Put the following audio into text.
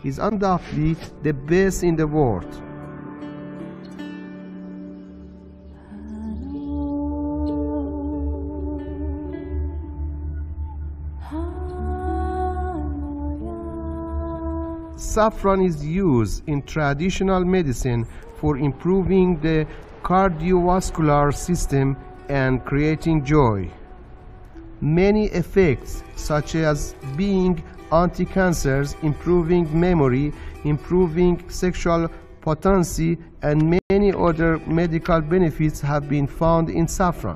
is undoubtedly the best in the world. Saffron is used in traditional medicine for improving the cardiovascular system and creating joy. Many effects, such as being anti-cancers, improving memory, improving sexual potency, and many other medical benefits have been found in saffron.